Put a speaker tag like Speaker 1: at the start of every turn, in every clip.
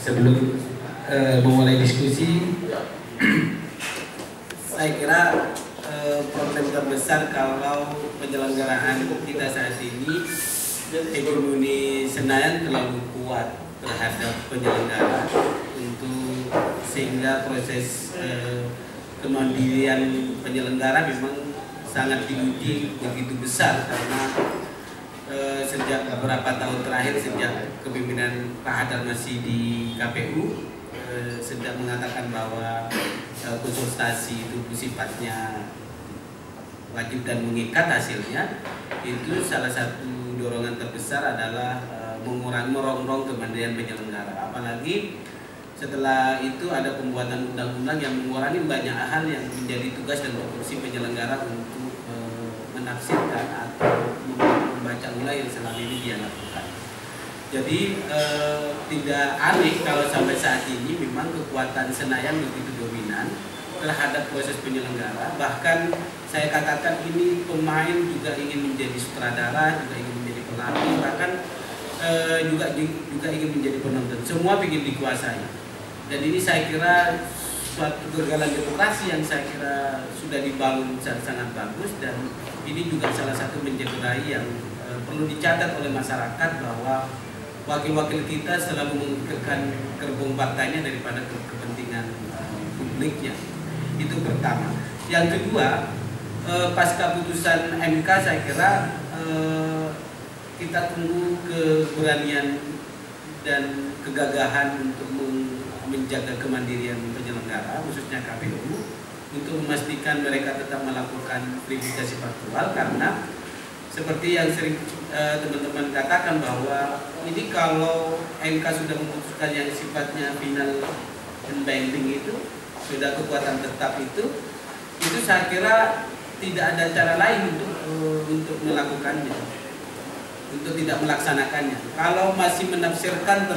Speaker 1: Sebelum memulai diskusi, saya kira problem terbesar kalau penyelenggaraan kita saat ini, hegemoni Senayan terlalu kuat terhadap penyelenggara untuk sehingga proses kemandirian penyelenggara memang sangat diuji begitu besar karena sejak beberapa tahun terakhir, sejak kepemimpinan Pak Hadar masih di KPU, sedang mengatakan bahwa konsultasi itu sifatnya wajib dan mengikat. Hasilnya itu salah satu dorongan terbesar adalah merongrong kemandirian penyelenggara. Apalagi setelah itu ada pembuatan undang-undang yang mengurangi banyak hal yang menjadi tugas dan fungsi penyelenggara untuk menafsirkan atau membaca ulang yang selama ini dia lakukan. Jadi tidak aneh kalau sampai saat ini memang kekuatan Senayan begitu dominan terhadap proses penyelenggara. Bahkan saya katakan ini pemain juga ingin menjadi sutradara, juga ingin menjadi pelatih, bahkan juga ingin menjadi penonton. Semua ingin dikuasai. Dan ini saya kira suatu kegagalan demokrasi yang saya kira sudah dibangun sangat bagus, dan ini juga salah satu mencederai yang perlu dicatat oleh masyarakat bahwa wakil-wakil kita selalu memikirkan gerbong partainya daripada kepentingan publiknya. Itu pertama. Yang kedua, pasca putusan MK saya kira kita tunggu keberanian dan kegagahan untuk menjaga kemandirian penyelenggara, khususnya KPU, untuk memastikan mereka tetap melakukan verifikasi faktual, karena seperti yang sering teman-teman katakan bahwa ini kalau MK sudah memutuskan yang sifatnya final and binding itu, sudah kekuatan tetap itu saya kira tidak ada cara lain untuk melakukannya, untuk tidak melaksanakannya. Kalau masih menafsirkan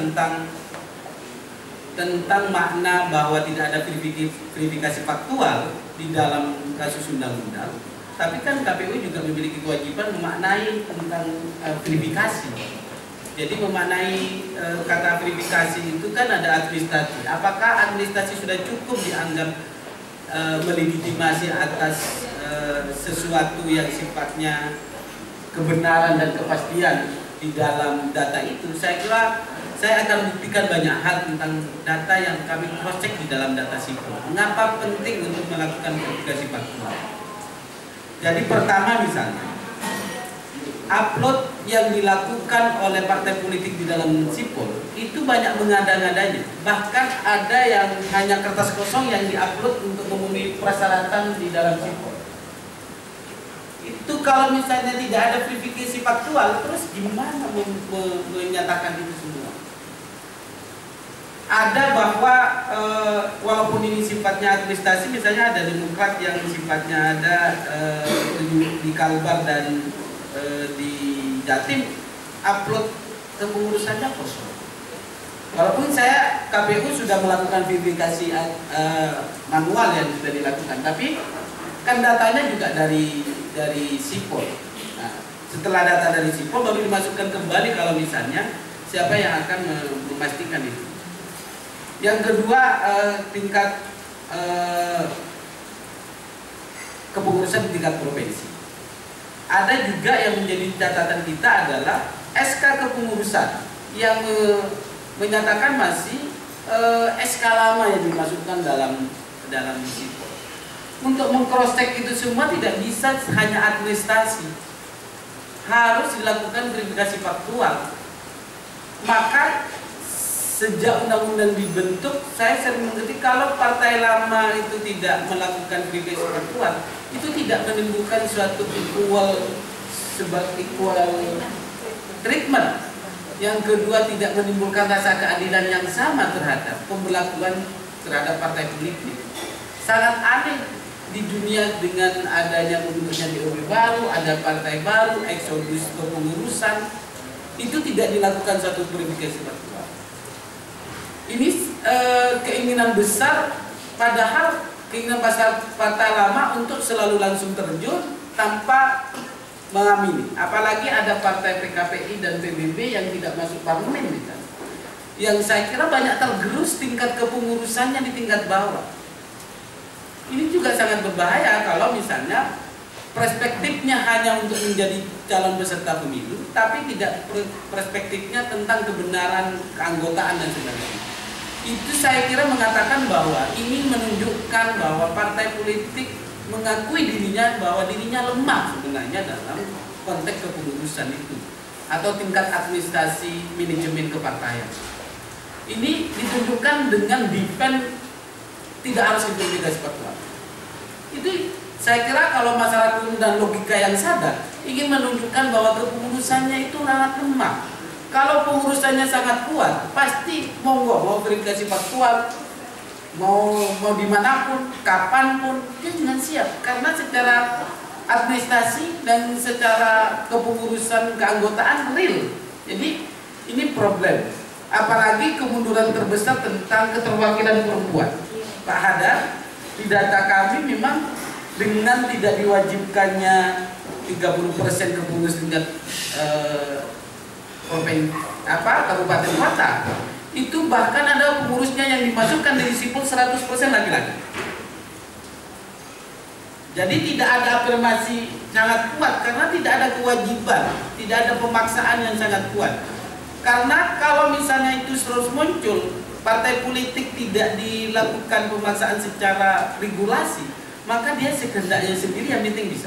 Speaker 1: tentang makna bahwa tidak ada verifikasi faktual di dalam kasus undang-undang, tapi kan KPU juga memiliki kewajiban memaknai tentang verifikasi. Jadi memaknai kata verifikasi itu kan ada administrasi. Apakah administrasi sudah cukup dianggap melegitimasi atas sesuatu yang sifatnya kebenaran dan kepastian di dalam data itu? Saya kira saya akan buktikan banyak hal tentang data yang kami cross check di dalam data sipol. Mengapa penting untuk melakukan verifikasi faktual? Jadi pertama, misalnya upload yang dilakukan oleh partai politik di dalam sipol itu banyak mengada-ngadanya. Bahkan ada yang hanya kertas kosong yang diupload untuk memenuhi persyaratan di dalam sipol. Itu kalau misalnya tidak ada verifikasi faktual, terus gimana menyatakan itu semua? Ada bahwa walaupun ini sifatnya administrasi, misalnya ada Demokrat yang sifatnya ada di Kalbar dan di Jatim, upload kepengurusannya kosong. Walaupun saya KPU sudah melakukan verifikasi manual yang sudah dilakukan, tapi kan datanya juga dari sipol. Nah, setelah data dari sipol baru dimasukkan kembali kalau misalnya siapa yang akan memastikan itu. Yang kedua, tingkat kepengurusan di tingkat provinsi. Ada juga yang menjadi catatan kita adalah SK kepengurusan yang menyatakan masih SK lama yang dimasukkan dalam sipol. Untuk meng-cross check itu semua tidak bisa hanya administrasi, harus dilakukan verifikasi faktual. Maka sejak undang-undang dibentuk, saya sering mengerti kalau partai lama itu tidak melakukan verifikasi faktual, itu tidak menimbulkan suatu equal treatment. Yang kedua, tidak menimbulkan rasa keadilan yang sama terhadap pemberlakuan terhadap partai politik. Sangat aneh di dunia dengan adanya bentuknya DOB baru, ada partai baru, eksodus kepengurusan, itu tidak dilakukan suatu verifikasi faktual. Ini keinginan besar, padahal keinginan partai lama untuk selalu langsung terjun tanpa mengamini. Apalagi ada partai PKPI dan PBB yang tidak masuk parlemen misalnya. yang saya kira banyak tergerus tingkat kepengurusannya di tingkat bawah. Ini juga sangat berbahaya kalau misalnya perspektifnya hanya untuk menjadi calon peserta pemilu, tapi tidak perspektifnya tentang kebenaran keanggotaan dan sebagainya. Itu saya kira mengatakan bahwa ini menunjukkan bahwa partai politik mengakui dirinya bahwa dirinya lemah sebenarnya dalam konteks kepengurusan itu atau tingkat administrasi manajemen kepartaian. Ini ditunjukkan dengan defend tidak harus verifikasi faktual. Itu saya kira kalau masyarakat dan logika yang sadar ingin menunjukkan bahwa kepengurusannya itu sangat lemah. Kalau pengurusannya sangat kuat, pasti monggo mau verifikasi faktual, mau dimanapun, kapanpun dia dengan siap. Karena secara administrasi dan secara kepengurusan keanggotaan real. Jadi ini problem. Apalagi kemunduran terbesar tentang keterwakilan perempuan. Pak Hadar, di data kami memang dengan tidak diwajibkannya 30% kepengurusan tingkat kabupaten kota, itu bahkan ada pengurusnya yang dimasukkan dari sipol 100% laki-laki. Jadi tidak ada afirmasi sangat kuat karena tidak ada kewajiban, tidak ada pemaksaan yang sangat kuat. Karena kalau misalnya itu terus muncul, partai politik tidak dilakukan pemaksaan secara regulasi, maka dia sekehendaknya sendiri yang penting bisa.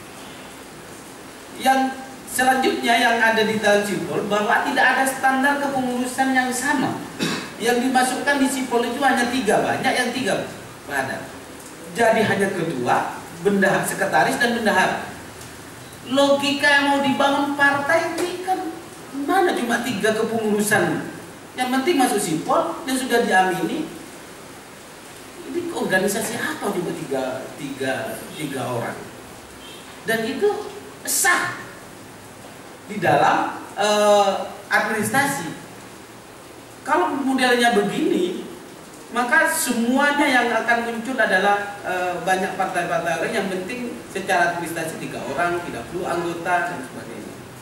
Speaker 1: Yang selanjutnya yang ada di dalam sipol bahwa tidak ada standar kepengurusan yang sama. Yang dimasukkan di sipol itu hanya 3, banyak yang 3 ada. Jadi hanya ketua, bendahara, sekretaris dan bendahara. Logika yang mau dibangun partai ini kan mana cuma 3 kepengurusan. Yang penting masuk sipol dan sudah diamini. Ini organisasi apa juga tiga orang. Dan itu sah di dalam administrasi. Kalau modelnya begini, maka semuanya yang akan muncul adalah banyak partai-partai yang penting secara administrasi 3 orang, tidak perlu anggota dan sebagainya.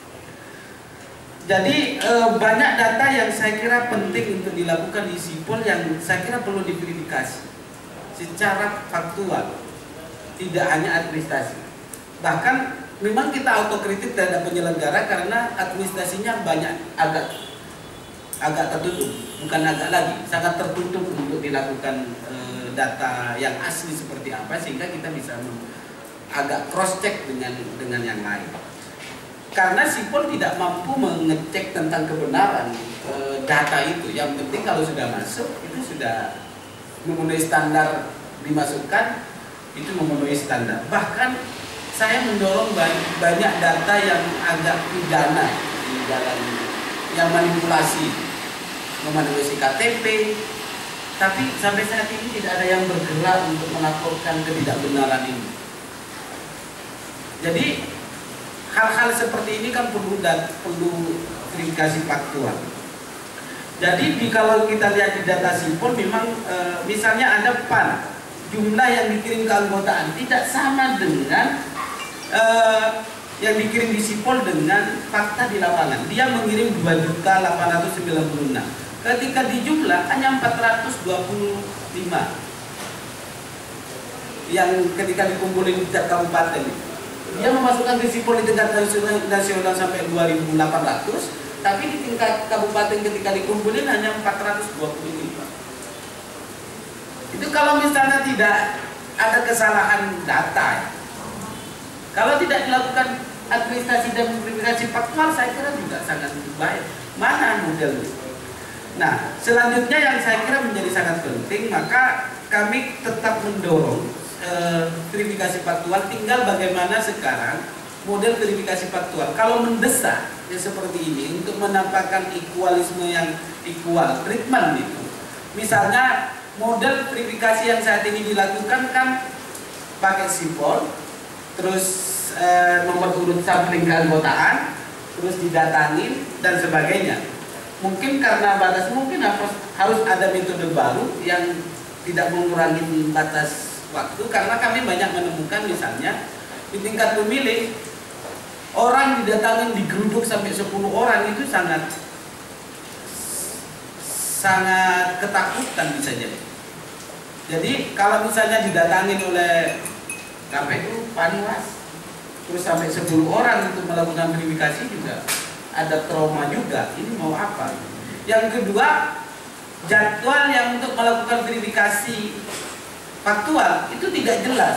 Speaker 1: Jadi banyak data yang saya kira penting untuk dilakukan di sipol yang saya kira perlu diverifikasi secara faktual, tidak hanya administrasi. Bahkan memang kita autokritik terhadap penyelenggara karena administrasinya banyak agak tertutup, bukan agak lagi, sangat tertutup untuk dilakukan data yang asli seperti apa sehingga kita bisa agak cross check dengan yang lain. Karena sipol tidak mampu mengecek tentang kebenaran data itu. Yang penting kalau sudah masuk itu sudah memenuhi standar dimasukkan, itu memenuhi standar. Bahkan saya mendorong banyak data yang agak pidana di dalam yang manipulasi, memanipulasi KTP, tapi sampai saat ini tidak ada yang bergerak untuk melaporkan ketidakbenaran ini. Jadi hal-hal seperti ini kan perlu verifikasi faktual. Jadi kalau kita lihat di data sipol memang misalnya ada PAN, jumlah yang dikirim ke anggotaan tidak sama dengan yang dikirim di sipol dengan fakta di lapangan. Dia mengirim 2.896. Ketika dijumlah hanya 425 yang ketika dikumpulin di tiap kabupaten. Dia memasukkan ke sipol di tingkat nasional sampai 2.800, tapi di tingkat kabupaten ketika dikumpulin hanya 425. Itu kalau misalnya tidak ada kesalahan data, kalau tidak dilakukan administrasi dan verifikasi faktual, saya kira juga sangat baik. Mana modelnya? Nah, selanjutnya yang saya kira menjadi sangat penting, maka kami tetap mendorong verifikasi faktual. Tinggal bagaimana sekarang model verifikasi faktual. Kalau mendesak ya seperti ini untuk menampakkan equalisme yang equal treatment itu. Misalnya model verifikasi yang saat ini dilakukan kan pakai sipol, terus nomor urut sampling keanggotaan, terus didatangin dan sebagainya. Mungkin karena batas, mungkin harus ada metode baru yang tidak mengurangi batas waktu, karena kami banyak menemukan misalnya di tingkat pemilih orang didatangin digeruduk sampai 10 orang itu sangat sangat ketakutan bisa jadi. Jadi kalau misalnya didatangin oleh KPU, Panwas, terus sampai 10 orang untuk melakukan verifikasi juga ada trauma juga. Ini mau apa? Yang kedua, jadwal yang untuk melakukan verifikasi faktual itu tidak jelas.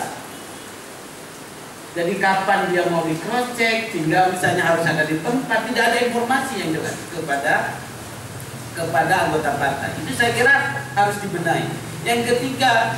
Speaker 1: Jadi kapan dia mau di cross check, tinggal misalnya harus ada di tempat, tidak ada informasi yang jelas kepada anggota partai. Itu saya kira harus dibenahi. Yang ketiga,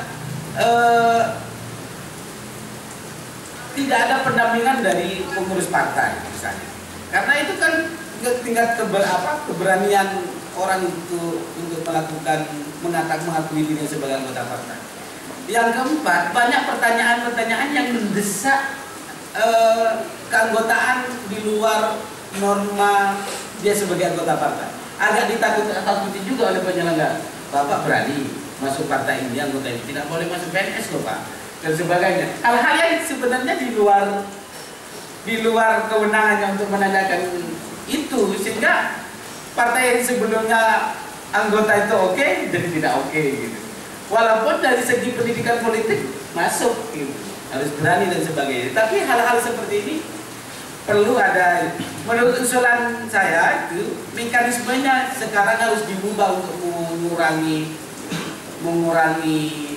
Speaker 1: tidak ada pendampingan dari pengurus partai misalnya. Karena itu kan tingkat keberanian orang itu untuk melakukan mengakui dirinya sebagai anggota partai. Yang keempat, banyak pertanyaan-pertanyaan yang mendesak keanggotaan di luar norma dia sebagai anggota partai. Agak ditakuti juga oleh penyelenggara. Bapak berani masuk partai ini, anggota ini tidak boleh masuk PNS loh Pak, dan sebagainya. Hal-hal yang sebenarnya di luar kewenangannya untuk menanyakan itu, sehingga partai yang sebelumnya anggota itu oke, jadi tidak oke gitu. Walaupun dari segi pendidikan politik masuk gitu, harus berani dan sebagainya. Tapi hal-hal seperti ini perlu ada. Menurut usulan saya itu mekanismenya sekarang harus diubah untuk mengurangi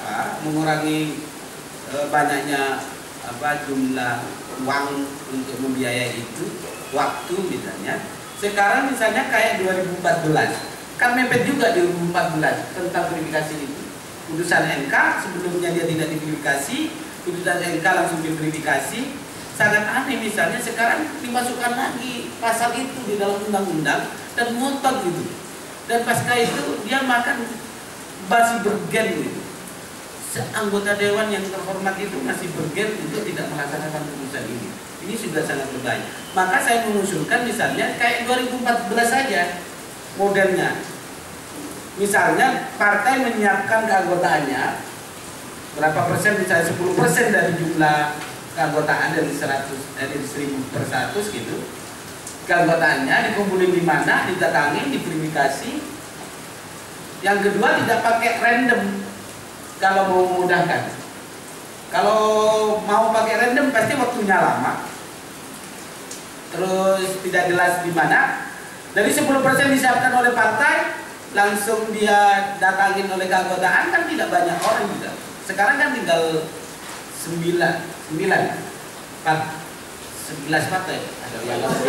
Speaker 1: banyaknya jumlah uang untuk membiayai itu, waktu misalnya. Sekarang misalnya kayak 2014 kan mepet juga di 2014 tentang verifikasi itu. Putusan MK sebelumnya dia tidak diverifikasi, putusan MK langsung diverifikasi. Sangat aneh misalnya sekarang dimasukkan lagi pasal itu di dalam undang-undang dan ngotot gitu. Dan pasca itu dia makan masih bergen gitu. Anggota dewan yang terhormat itu masih bergen untuk tidak melaksanakan putusan ini. Ini sudah sangat berbahaya. Maka saya mengusulkan misalnya kayak 2014 saja modelnya. Misalnya partai menyiapkan keanggotaannya berapa persen, misalnya 10% dari jumlah keanggotaan dari 1000 per 100 gitu. Keanggotaannya dikumpulin di mana, didatangi, diverifikasi. Yang kedua tidak pakai random kalau mau memudahkan. Kalau mau pakai random pasti waktunya lama. Terus tidak jelas di mana. Dari 10% disiapkan oleh partai, langsung dia datangin oleh keanggotaan, kan tidak banyak orang juga. Sekarang kan tinggal 11 partai. Ada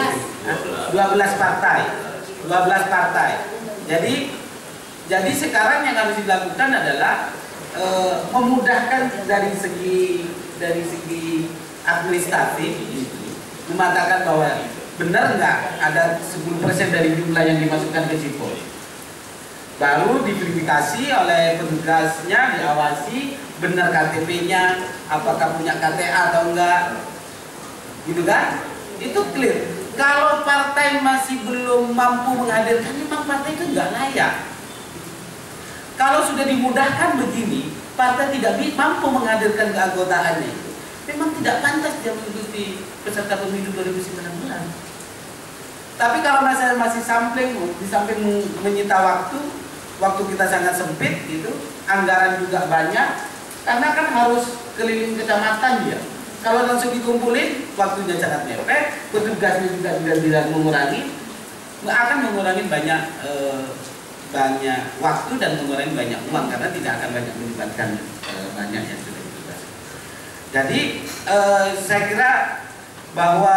Speaker 1: 12 partai. Jadi sekarang yang harus dilakukan adalah memudahkan dari segi administratif, mematakan bahwa benar nggak ada 10% dari jumlah yang dimasukkan ke sipol. Baru diverifikasi oleh petugasnya, diawasi benar KTP-nya, apakah punya KTA atau enggak, gitu kan? Itu clear. Kalau partai masih belum mampu menghadirkan, memang partai itu nggak layak. Kalau sudah dimudahkan begini, partai tidak mampu menghadirkan keanggotaannya, memang tidak pantas dia mengikuti peserta pemilu 2019. Tapi kalau masih sampling, di samping menyita waktu kita sangat sempit gitu, anggaran juga banyak, karena kan harus keliling kecamatan dia. Kalau langsung dikumpulin, waktunya sangat mepet, petugasnya juga tidak mengurangi, akan mengurangi banyak waktu dan mengurangi banyak uang, karena tidak akan banyak melibatkan banyak yang sudah ditugas. Jadi saya kira bahwa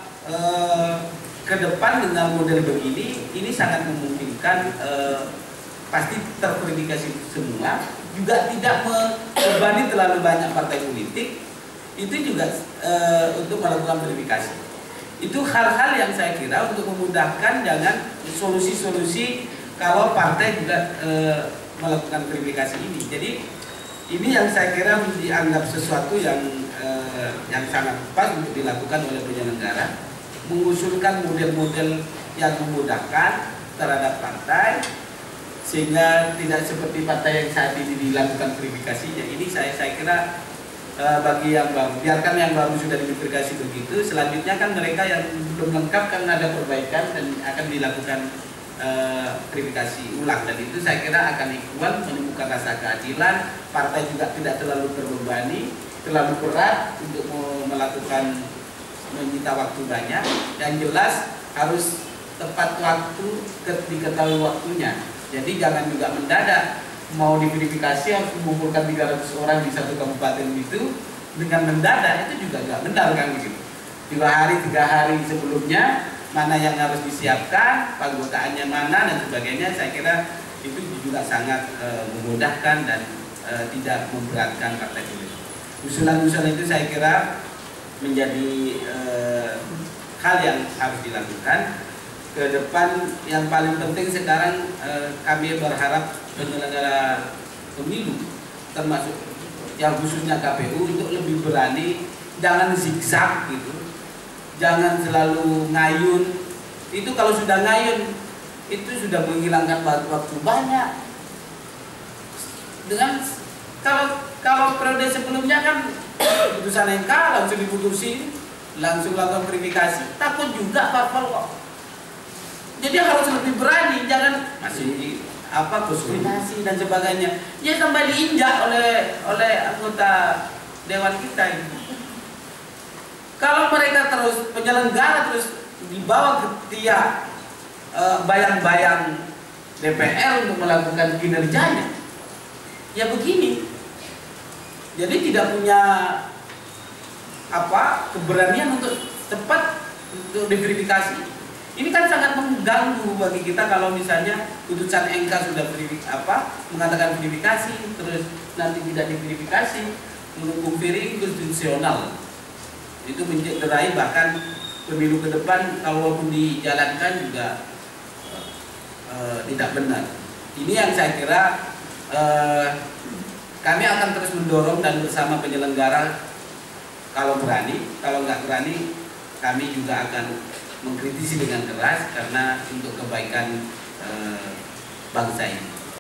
Speaker 1: ke depan dengan model begini, ini sangat memungkinkan pasti terverifikasi semua, juga tidak membebani terlalu banyak partai politik. Itu juga untuk melakukan verifikasi. Itu hal-hal yang saya kira untuk memudahkan, jangan solusi-solusi kalau partai juga melakukan verifikasi ini. Jadi ini yang saya kira dianggap sesuatu yang sangat pas untuk dilakukan oleh penyelenggara, mengusulkan model-model yang memudahkan terhadap partai, sehingga tidak seperti partai yang saat ini dilakukan verifikasinya. Ini saya kira bagi yang baru, biarkan yang baru sudah diverifikasi begitu. Selanjutnya kan mereka yang belum lengkap kan ada perbaikan dan akan dilakukan verifikasi ulang, dan itu saya kira akan equal, menemukan rasa keadilan. Partai juga tidak terlalu terbebani, terlalu berat untuk melakukan menyita waktu banyak. Yang jelas harus tepat waktu, diketahui waktunya. Jadi jangan juga mendadak mau diverifikasi harus mengumpulkan 300 orang di satu kabupaten itu dengan mendadak, itu juga nggak benar kan begitu. 2 hari 3 hari sebelumnya mana yang harus disiapkan, keanggotaannya mana dan sebagainya, saya kira itu juga sangat memudahkan dan tidak memberatkan partai politik. Usulan-usulan itu saya kira menjadi hal yang harus dilakukan ke depan. Yang paling penting sekarang kami berharap penyelenggara pemilu termasuk yang khususnya KPU untuk lebih berani, jangan zigzag gitu. Jangan selalu ngayun. Itu kalau sudah ngayun itu sudah menghilangkan waktu banyak. Dengan kalau periode sebelumnya kan putusan MK langsung diputusin, langsung lakukan verifikasi. Takut juga parpol kok. Jadi harus lebih berani, jangan masih koordinasi dan sebagainya. Ya kembali diinjak oleh anggota dewan kita ini. Kalau mereka terus penyelenggara terus dibawa ke tiap bayang-bayang DPR untuk melakukan kinerjanya, ya begini. Jadi tidak punya keberanian untuk cepat untuk diverifikasi. Ini kan sangat mengganggu bagi kita kalau misalnya putusan MK sudah mengatakan verifikasi terus nanti tidak diverifikasi, mendukung veri konstitusional. Itu mencederai bahkan pemilu ke depan kalaupun dijalankan juga tidak benar. Ini yang saya kira kami akan terus mendorong dan bersama penyelenggara kalau berani, kalau nggak berani kami juga akan mengkritisi dengan keras karena untuk kebaikan bangsa ini.